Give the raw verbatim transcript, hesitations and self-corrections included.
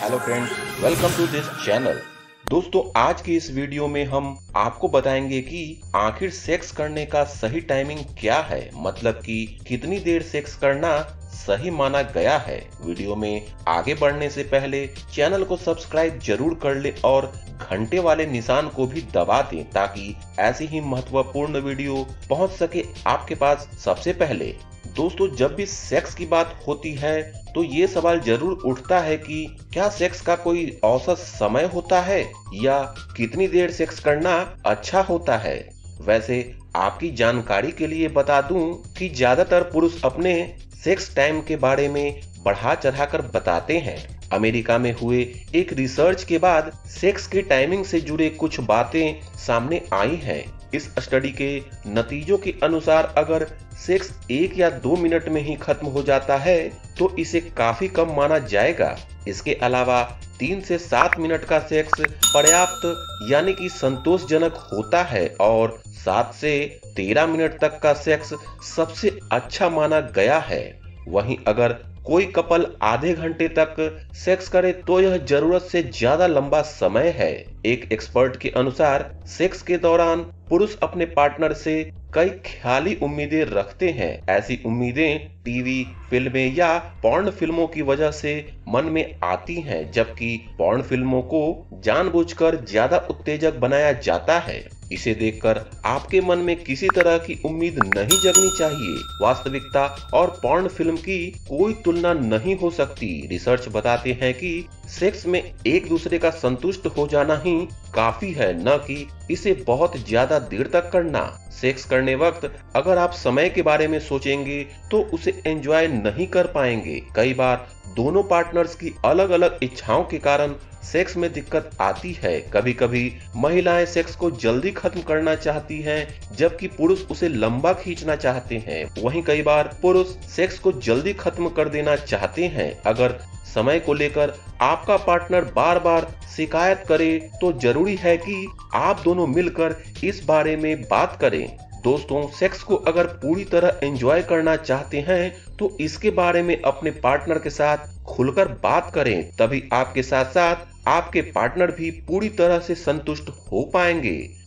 Hello friends, welcome to this channel. दोस्तों, आज की इस वीडियो में हम आपको बताएंगे कि आखिर सेक्स करने का सही टाइमिंग क्या है, मतलब कि कितनी देर सेक्स करना सही माना गया है। वीडियो में आगे बढ़ने से पहले चैनल को सब्सक्राइब जरूर कर ले और घंटे वाले निशान को भी दबा दें ताकि ऐसी ही महत्वपूर्ण वीडियो पहुंच सके आपके पास सबसे पहले। दोस्तों, जब भी सेक्स की बात होती है तो ये सवाल जरूर उठता है कि क्या सेक्स का कोई औसत समय होता है या कितनी देर सेक्स करना अच्छा होता है। वैसे आपकी जानकारी के लिए बता दूं कि ज्यादातर पुरुष अपने सेक्स टाइम के बारे में बढ़ा चढ़ाकर बताते हैं। अमेरिका में हुए एक रिसर्च के बाद सेक्स के टाइमिंग से जुड़े कुछ बातें सामने आई हैं। इस स्टडी के नतीजों के अनुसार अगर सेक्स एक या दो मिनट में ही खत्म हो जाता है तो इसे काफी कम माना जाएगा। इसके अलावा तीन से सात मिनट का सेक्स पर्याप्त यानी कि संतोषजनक होता है और सात से तेरह मिनट तक का सेक्स सबसे अच्छा माना गया है। वहीं अगर कोई कपल आधे घंटे तक सेक्स करे तो यह जरूरत से ज्यादा लंबा समय है। एक एक्सपर्ट के अनुसार सेक्स के दौरान पुरुष अपने पार्टनर से कई ख्याली उम्मीदें रखते हैं। ऐसी उम्मीदें टीवी, फिल्में या पॉर्न फिल्मों की वजह से मन में आती हैं, जबकि पॉर्न फिल्मों को जानबूझकर ज्यादा उत्तेजक बनाया जाता है। इसे देखकर आपके मन में किसी तरह की उम्मीद नहीं जगनी चाहिए। वास्तविकता और पॉर्न फिल्म की कोई तुलना नहीं हो सकती। रिसर्च बताते हैं कि सेक्स में एक दूसरे का संतुष्ट हो जाना ही काफी है, न कि इसे बहुत ज्यादा देर तक करना। सेक्स करने वक्त अगर आप समय के बारे में सोचेंगे तो उसे एंजॉय नहीं कर पाएंगे। कई बार दोनों पार्टनर्स की अलग अलग इच्छाओं के कारण सेक्स में दिक्कत आती है। कभी कभी महिलाएं सेक्स को जल्दी खत्म करना चाहती हैं, जबकि पुरुष उसे लंबा खींचना चाहते हैं। वहीं कई बार पुरुष सेक्स को जल्दी खत्म कर देना चाहते हैं। अगर समय को लेकर आपका पार्टनर बार बार शिकायत करे तो जरूरी है कि आप दोनों मिलकर इस बारे में बात करें। दोस्तों, सेक्स को अगर पूरी तरह एंजॉय करना चाहते हैं तो इसके बारे में अपने पार्टनर के साथ खुलकर बात करें, तभी आपके साथ साथ आपके पार्टनर भी पूरी तरह से संतुष्ट हो पाएंगे।